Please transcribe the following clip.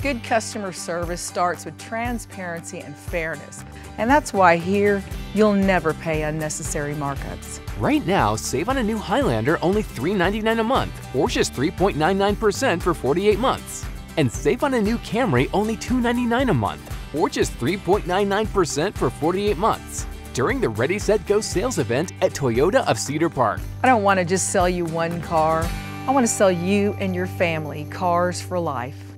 Good customer service starts with transparency and fairness, and that's why here you'll never pay unnecessary markups. Right now, save on a new Highlander only $399 a month, or just 3.99% for 48 months. And save on a new Camry only $299 a month, or just 3.99% for 48 months. During the Ready, Set, Go sales event at Toyota of Cedar Park. I don't want to just sell you one car. I want to sell you and your family cars for life.